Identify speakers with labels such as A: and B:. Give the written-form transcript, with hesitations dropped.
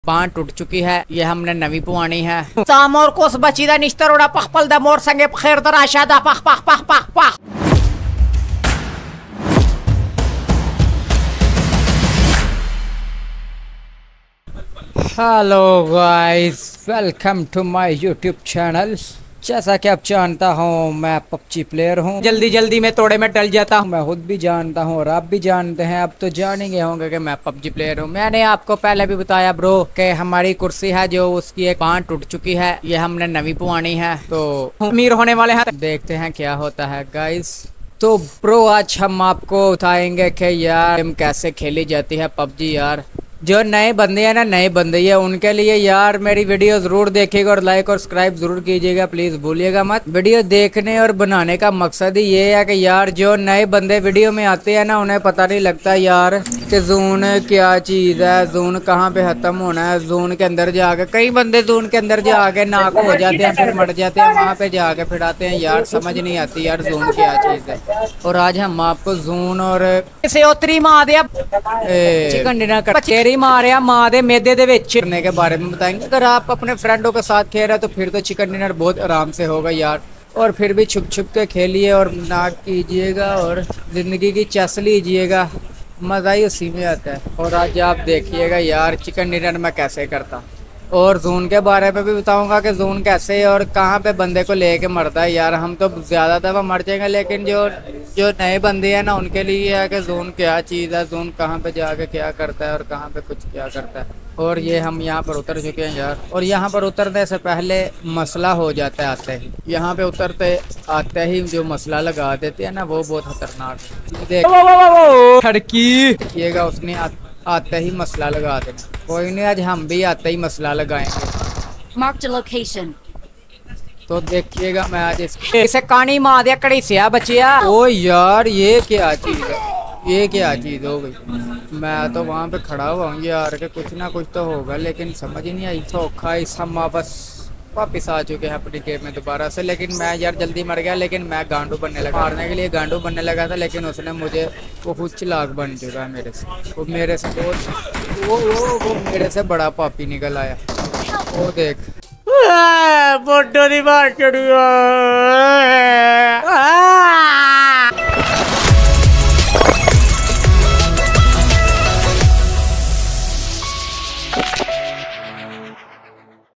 A: बांह टूट चुकी है, ये हमने नवी पुआनी है। सामोर कोस बचीदा निश्तरोड़ा पखपल द मोर संगे खैर दराशादा पख पख पख पख पख। Hello guys, welcome to my YouTube channel. जैसा कि आप जानता हूँ, मैं पबजी प्लेयर हूँ। जल्दी जल्दी में तोड़े में डल जाता हूँ। मैं खुद भी जानता हूँ और आप भी जानते हैं, अब तो जान ही गए होंगे कि मैं पबजी प्लेयर हूँ। मैंने आपको पहले भी बताया ब्रो कि हमारी कुर्सी है जो उसकी एक बांह टूट चुकी है, ये हमने नवी पुआनी है, तो अमीर होने वाले हैं। देखते हैं क्या होता है गाइस। तो ब्रो आज हम आपको बताएंगे कि यार गेम कैसे खेली जाती है पबजी। यार जो नए बंदे हैं ना, नए बंदे हैं, उनके लिए यार मेरी वीडियो ज़रूर देखिएगा और लाइक और सब्सक्राइब ज़रूर कीजिएगा, प्लीज़ भूलिएगा मत। वीडियो देखने और बनाने का मकसद ही ये है कि यार जो नए बंदे वीडियो में आते हैं ना, उन्हें पता नहीं लगता यार कि जोन क्या चीज़ है, जोन कहाँ पे ख़त्म होना है। जोन के अंदर जाके कई बंदे जोन के अंदर जाके नाक हो जाते हैं, फिर मर जाते हैं, वहाँ पे जाके फिर आते हैं। यार समझ नहीं आती यार जोन क्या चीज़ है। और आज हम आपको जोन और चिकन डिनर मारिया माँ दे मेदे दे विच करने के बारे में बताएंगे। अगर आप अपने फ्रेंडों के साथ खेल रहे तो फिर तो चिकन डिनर बहुत आराम से होगा यार। और फिर भी छुप छुप के खेलिए और नाक कीजिएगा और ज़िंदगी की चस लीजिएगा, मज़ा ही उसी में आता है। और आज आप देखिएगा यार चिकन डिनर मैं कैसे करता, और जोन के बारे में भी बताऊंगा कि जोन कैसे और कहाँ पे बंदे को लेके मरता है। यार हम तो ज़्यादा दफ़ा मर जाएंगे, लेकिन जो नए बंदे हैं ना, उनके लिए है कि जोन क्या चीज़ है, जोन कहाँ पे जाके क्या करता है और कहाँ पे कुछ क्या करता है। और ये हम यहाँ पर उतर चुके हैं यार। और यहाँ पर उतरने से पहले मसला हो जाता है आते ही। यहाँ पे उतरते आते ही जो मसला लगा देते हैं ना, वो बहुत खतरनाक है। देखिएगा उसने आते ही मसला लगा देना। कोई नहीं, आज हम भी आते ही मसला लगाएंगे।
B: Mark the location.
A: तो देखिएगा मैं आज इसे कानी मार दिया कड़ी से बचिया। ओ यार ये क्या चीज़ है, ये क्या चीज़ हो गई। मैं तो वहाँ पे खड़ा हुआ हूँ यार कि कुछ ना कुछ तो होगा, लेकिन समझ ही नहीं आई। धोखा इस हम वापस आ चुके हैं अपनी गेम में दोबारा से। लेकिन मैं यार जल्दी मर गया, लेकिन मैं गांडू बनने लगा, मारने के लिए गांडू बनने लगा था, लेकिन उसने मुझे वो खुद चालाक बन चुका है मेरे से। वो मेरे से बहुत वो मेरे से बड़ा पापी निकल आया। वो देख बोटो दी बात